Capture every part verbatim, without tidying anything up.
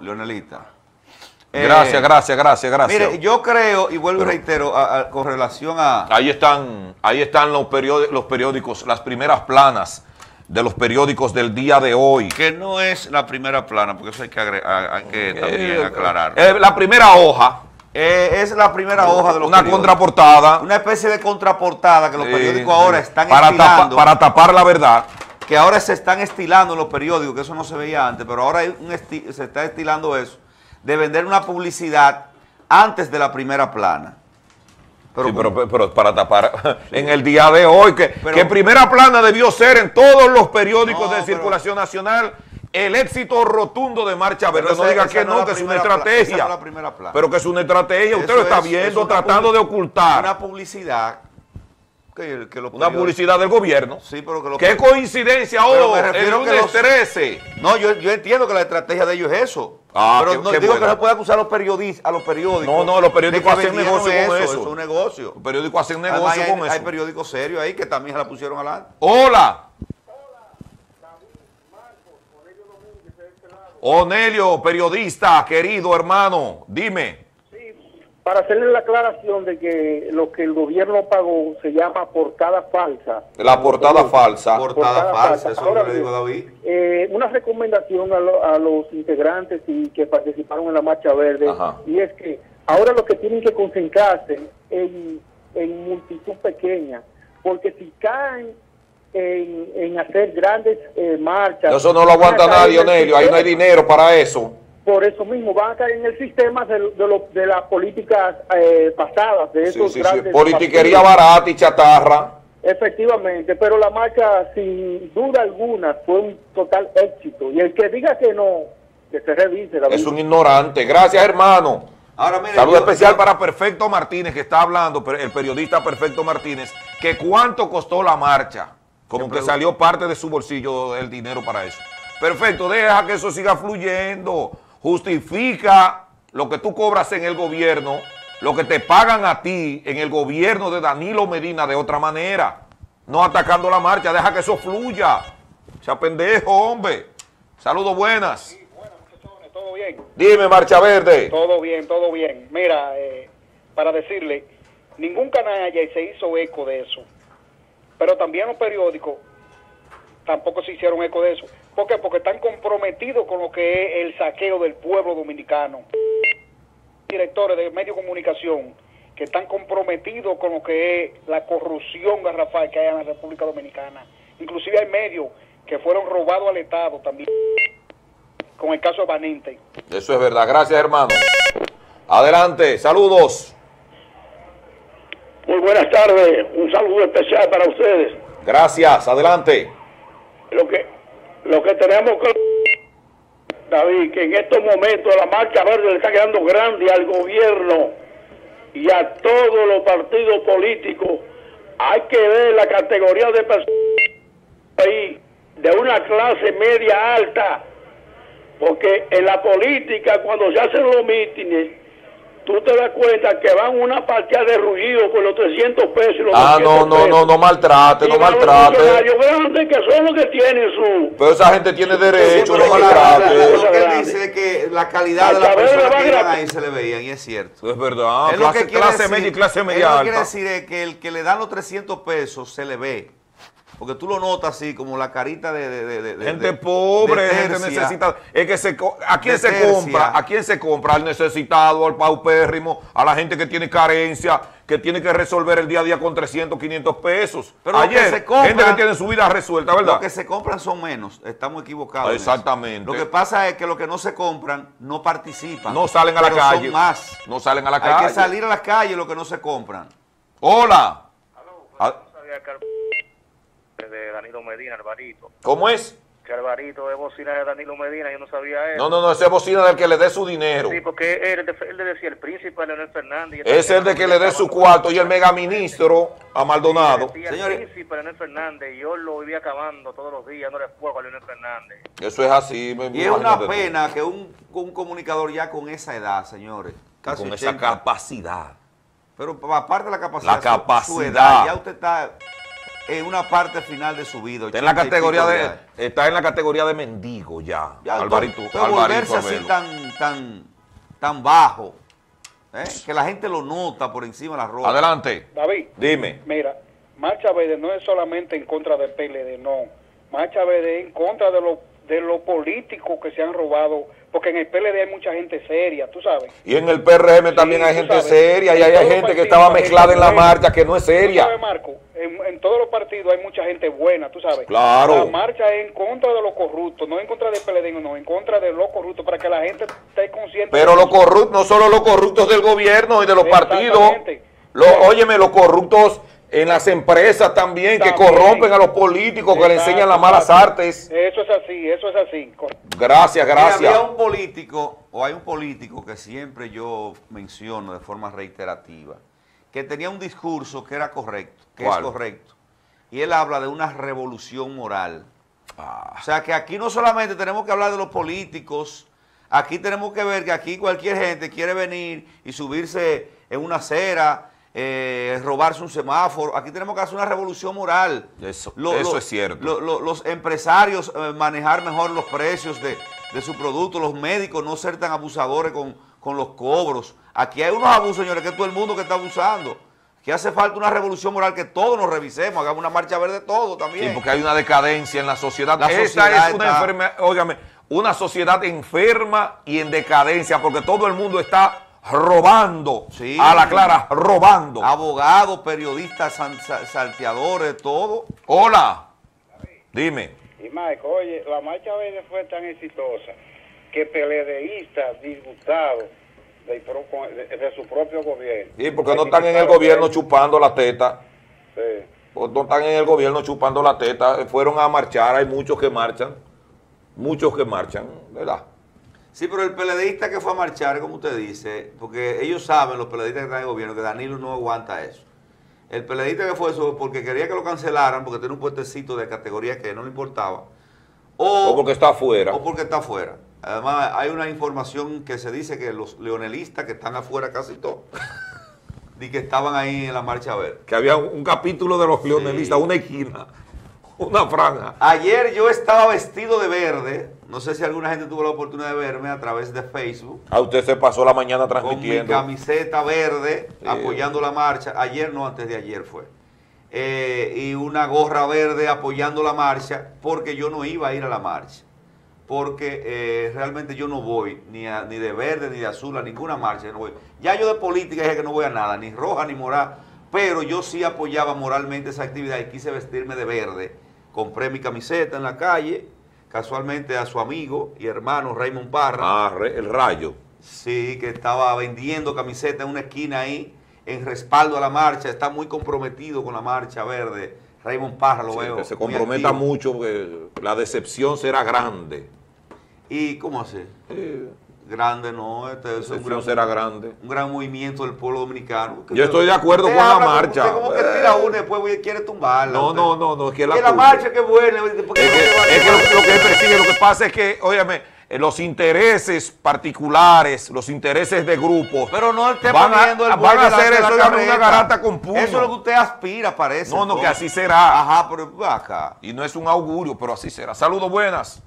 Leonelita. Gracias, eh, gracias, gracias, gracias. Mire, yo creo, y vuelvo Pero, y reitero, a, a, con relación a... Ahí están, ahí están los, periódicos, los periódicos, las primeras planas de los periódicos del día de hoy. Que no es la primera plana, porque eso hay que, agregar, hay que también eh, aclarar. Eh, la primera hoja. Eh, es la primera hoja de los Una periódicos. contraportada. Una especie de contraportada que los sí, periódicos ahora están para estilando. Tapa, para tapar la verdad. Que ahora se están estilando en los periódicos, que eso no se veía antes, pero ahora hay un esti se está estilando eso, de vender una publicidad antes de la primera plana. Pero, sí, pero, pero para tapar sí. En el día de hoy, que, pero, que primera plana debió ser en todos los periódicos no, de circulación pero, nacional el éxito rotundo de Marcha Verde. No diga que no, que es una estrategia. No la pero que es una estrategia, usted lo está es, viendo, tratando de ocultar. Una publicidad. Que, que una publicidad del gobierno. Sí, pero que lo ¿Qué coincidencia oh, el lunes los... trece? No, yo, yo entiendo que la estrategia de ellos es eso. Ah, pero qué, no qué digo buena. que no puede acusar a los periodistas, a los periódicos. No, no, los periódicos hacen negocio eso, con eso. Eso es un negocio. Los periódicos hacen negocio Además, con hay, eso. Hay periódicos serios ahí que también se la pusieron adelante. Hola. Onelio, periodista, querido hermano, dime. Para hacerle la aclaración de que lo que el gobierno pagó se llama portada falsa. La portada falsa. Portada, portada falsa, eso Ahora, le digo a David. Eh, una recomendación a, lo, a los integrantes y que participaron en la Marcha Verde, Ajá. y es que ahora lo que tienen que concentrarse en, en multitud pequeña, porque si caen en, en hacer grandes eh, marchas... Eso no lo aguanta nadie, Onelio, ahí no hay dinero para eso. Por eso mismo van a caer en el sistema de, de, lo, de las políticas eh, pasadas, de esos sí, sí, grandes... Sí. Politiquería barata y chatarra. Efectivamente, pero la marcha sin duda alguna fue un total éxito. Y el que diga que no, que se revise. La es vida. un ignorante. Gracias, hermano. Ahora, mire, Saludo yo, especial yo... para Perfecto Martínez, que está hablando, el periodista Perfecto Martínez, que cuánto costó la marcha. Como que salió parte de su bolsillo el dinero para eso. Perfecto, deja que eso siga fluyendo. Justifica lo que tú cobras en el gobierno, lo que te pagan a ti en el gobierno de Danilo Medina de otra manera. No atacando la marcha, deja que eso fluya. Sea pendejo, hombre. Saludos, buenas. Sí, buenas, muchachones, todo bien. Dime, Marcha Verde. Todo bien, todo bien. Mira, eh, para decirle, ningún canalla se hizo eco de eso. Pero también los periódicos tampoco se hicieron eco de eso. ¿Por qué? Porque están comprometidos con lo que es el saqueo del pueblo dominicano. Directores de medios de comunicación que están comprometidos con lo que es la corrupción garrafal que hay en la República Dominicana. Inclusive hay medios que fueron robados al Estado también, con el caso de Baninte. Eso es verdad. Gracias, hermano. Adelante. Saludos. Muy buenas tardes. Un saludo especial para ustedes. Gracias. Adelante. Lo que, lo que tenemos que... David, que en estos momentos la Marcha Verde le está quedando grande al gobierno y a todos los partidos políticos. Hay que ver la categoría de personas ahí, de una clase media alta, porque en la política, cuando se hacen los mítines, tú te das cuenta que van una partida de ruido por los trescientos pesos. Y los ah, no, no, no, no maltrate, no maltrate. Los grandes que son los que tienen su... Pero esa gente tiene derecho, no maltrate. maltrate. Lo que él dice que la calidad de las personas que iban ahí se le veían, y es cierto. Es verdad, es clase, lo que clase decir, media y clase media alta. Lo alta. que quiere decir es que el que le dan los trescientos pesos se le ve. Porque tú lo notas así, como la carita de... de, de, de gente de, pobre, de gente necesitada. Es que se, ¿a quién se tercia. compra? ¿A quién se compra? Al necesitado, al paupérrimo, a la gente que tiene carencia, que tiene que resolver el día a día con trescientos, quinientos pesos. Pero ayer, se compra, gente que tiene su vida resuelta, ¿verdad? Lo que se compran son menos, estamos equivocados. Exactamente. Lo que pasa es que los que no se compran no participan. No salen a la calle. Son más. No salen a la Hay calle. Hay que salir a las calles los que no se compran. Hola. Aló, ah. no sabía que de Danilo Medina, Alvarito. ¿Cómo es? Que Alvarito es bocina de Danilo Medina, yo no sabía eso. No, no, no, ese es bocina del que le dé su dinero. Sí, porque él, él le decía el príncipe a Leonel Fernández. Es el de que le dé su cuarto y el megaministro a Maldonado. Sí, el príncipe a Leonel Fernández y yo lo vivía acabando todos los días, no le fuego a Leonel Fernández. Eso es así. Me, y es una pena tú. que un, un comunicador ya con esa edad, señores, casi con ochenta, esa capacidad. Pero aparte de la capacidad, la capacidad. su, su edad, ya usted está... en una parte final de su vida. Está en la categoría de, ya. está en la categoría de mendigo ya. ya Alvarito, pero Alvarito volverse así Arbelo. tan, tan, tan bajo, ¿eh? Que la gente lo nota por encima de la ropa. Adelante. David, Dime. mira, Marcha Verde no es solamente en contra del P L D, no. Marcha Verde es en contra de los de los políticos que se han robado, porque en el P L D hay mucha gente seria, tú sabes. Y en el P R M también Sí, hay tú gente sabes, seria y en hay todos los gente que partidos estaba hay mezclada en la gente buena. marcha que no es Tú seria. sabes, Marco, en, en todos los partidos hay mucha gente buena, tú sabes. Claro. La marcha es en contra de los corruptos, no en contra del P L D, no, en contra de los corruptos, para que la gente esté consciente. Pero de los eso. corruptos, no solo los corruptos del gobierno y de los partidos, Exactamente. los, óyeme, los corruptos en las empresas también, que También. corrompen a los políticos, que le Exacto, enseñan las malas exacto. artes. Eso es así, eso es así. Gracias, Mira, gracias. había un político, o hay un político que siempre yo menciono de forma reiterativa, que tenía un discurso que era correcto, que ¿Cuál? es correcto. Y él habla de una revolución moral. Ah, O sea que aquí no solamente tenemos que hablar de los políticos, aquí tenemos que ver que aquí cualquier gente quiere venir y subirse en una acera, eh, robarse un semáforo. Aquí tenemos que hacer una revolución moral. Eso- Lo- eso lo- es cierto. lo- lo- los empresarios eh, manejar mejor los precios de, de sus productos, los médicos no ser tan abusadores con, con los cobros. Aquí hay unos abusos, señores, que es todo el mundo que está abusando. Que hace falta una revolución moral, que todos nos revisemos, hagamos una marcha verde todo también. sí, porque hay una decadencia en la sociedad. La Esta sociedad es una está- enfermedad, óigame, una sociedad enferma y en decadencia, porque todo el mundo está robando, Sí. a la clara, robando. Abogados, periodistas, san- sa- salteadores, todo. Hola, dime. Y Mike, oye, la marcha verde fue tan exitosa que PLDistas disgustados de, pro- de, de su propio gobierno. Sí, porque no están en el gobierno chupando la teta. Sí. Pues no están en el gobierno chupando la teta. Fueron a marchar, hay muchos que marchan. Muchos que marchan, ¿verdad? Sí, pero el PLDista que fue a marchar, como usted dice, porque ellos saben, los PLDistas que están en el gobierno, que Danilo no aguanta eso. El PLDista que fue eso porque quería que lo cancelaran, porque tiene un puestecito de categoría que no le importaba. O, O porque está afuera. O porque está afuera. Además, hay una información que se dice que los leonelistas que están afuera casi todos, y que estaban ahí en la marcha verde. Que había un, un capítulo de los leonelistas, una esquina, una franja. Ayer yo estaba vestido de verde, no sé si alguna gente tuvo la oportunidad de verme a través de Facebook, A usted se pasó la mañana con mi transmitiendo. camiseta verde, Sí. apoyando la marcha. Ayer no, antes de ayer fue. Eh, y una gorra verde apoyando la marcha, porque yo no iba a ir a la marcha. Porque eh, realmente yo no voy, ni, a- ni de verde, ni de azul, a ninguna marcha. yo no voy. Ya yo de política dije que no voy a nada, ni roja, ni morada. Pero yo sí apoyaba moralmente esa actividad y quise vestirme de verde. Compré mi camiseta en la calle, casualmente a su amigo y hermano Raymond Parra. Ah, re- el rayo. Sí, que estaba vendiendo camiseta en una esquina ahí, en respaldo a la marcha, está muy comprometido con la marcha verde. Raymond Parra lo Sí, veo. que se muy comprometa activo. mucho, porque la decepción será grande. ¿Y cómo así? Sí, Grande no, este la es un decepción gran, será grande. un gran movimiento del pueblo dominicano. Que Yo usted- estoy de acuerdo usted con la habla como- marcha. usted como que tira una y después quiere tumbarla. No, usted. no, no, no, es que la, Que la culpa- marcha que buena. ¿por qué Es no que, le va a es que llevar? lo, lo que persigue, lo que pasa es que, óyeme, eh, los intereses particulares, los intereses de grupos, Pero no esté van a- poniendo el van buey a delante hacer de la eso, óigame, una carreta. garata con puño. Eso es lo que usted aspira, parece. no, no, que entonces. así será. Ajá, pero va acá. Y no es un augurio, pero así será. Saludos, buenas.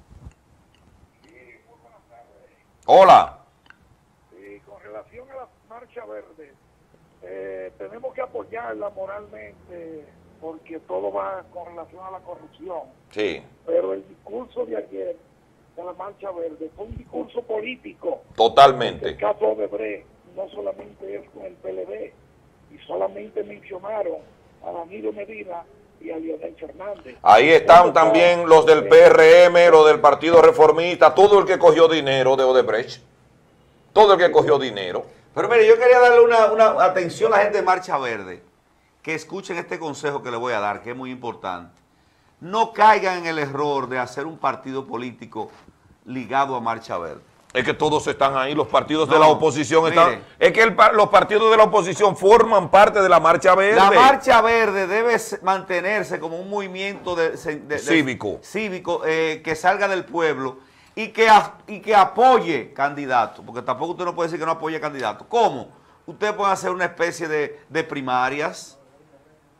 Hola. Y con relación a la marcha verde, eh, tenemos que apoyarla moralmente porque todo va con relación a la corrupción. Sí, Pero el discurso de ayer de la marcha verde fue un discurso político. El totalmente. caso de Brecht no solamente es con el P L D, y solamente mencionaron a Danilo Medina y a Leonel Fernández. Ahí están Eso también los del P R M, los del Partido Reformista, todo el que cogió dinero de Odebrecht. Todo el que cogió dinero. Pero mire, yo quería darle una, una atención a la gente de Marcha Verde, que escuchen este consejo que le voy a dar, que es muy importante. No caigan en el error de hacer un partido político ligado a Marcha Verde. Es que todos están ahí, los partidos de No, la oposición mire. están... Es que el pa- los partidos de la oposición forman parte de la Marcha Verde. La Marcha Verde debe s- mantenerse como un movimiento de, de- de- Cívico. cívico eh, que salga del pueblo y que, a- y que apoye candidatos, porque tampoco usted no puede decir que no apoye candidatos. ¿Cómo? Usted puede hacer una especie de, de primarias,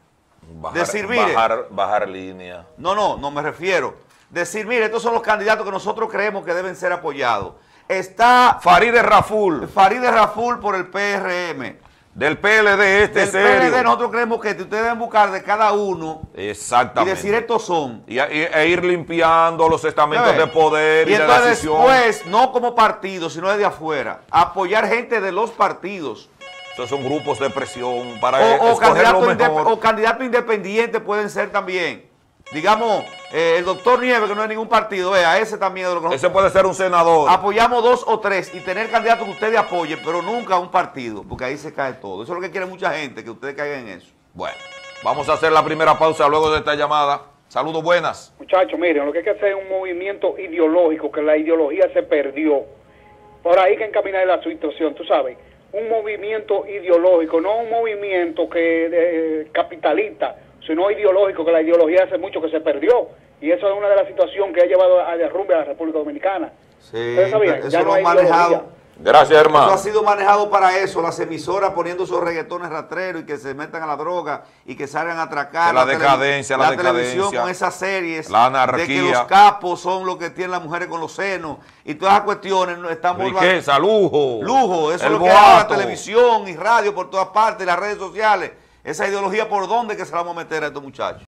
Bajar, Decir, mire, bajar, bajar línea. No, no, no me refiero. Decir, mire, estos son los candidatos que nosotros creemos que deben ser apoyados. Está Farideh Raful. Farideh Raful por el P R M. Del P L D, este Del serio. P L D nosotros creemos que ustedes deben buscar de cada uno. Exactamente. Y decir estos son. Y, y, e ir limpiando los estamentos de poder y, y de entonces decisión. después, no como partido, sino desde afuera, apoyar gente de los partidos. Esos son grupos de presión para O, o, candidato lo inde, mejor. o candidato independiente pueden ser también. Digamos, eh, el doctor Nieves, que no es ningún partido, vea, ese también es de lo que Ese puede ser un senador. Apoyamos dos o tres y tener candidatos que ustedes apoyen, pero nunca un partido, porque ahí se cae todo. Eso es lo que quiere mucha gente, que ustedes caigan en eso. Bueno, vamos a hacer la primera pausa luego de esta llamada. Saludos, buenas. Muchachos, miren, lo que hay que hacer es un movimiento ideológico, que la ideología se perdió. Por ahí que encaminar la situación, tú sabes. Un movimiento ideológico, no un movimiento que eh, capitalista, sino ideológico, que la ideología hace mucho que se perdió. Y eso es una de las situaciones que ha llevado al derrumbe a la República Dominicana. Sí, eso lo han manejado. Gracias, hermano. Eso ha sido manejado para eso, las emisoras poniendo esos reggaetones rastreros y que se metan a la droga y que salgan a atracar. La, la decadencia, la, la televisión decadencia. con esas series. La anarquía. De que los capos son los que tienen las mujeres con los senos. Y todas esas cuestiones estamos... Riqueza, lujo. Lujo, eso el es lo que boato. hay la televisión y radio por todas partes, las redes sociales. Esa ideología, ¿por dónde que se la vamos a meter a estos muchachos?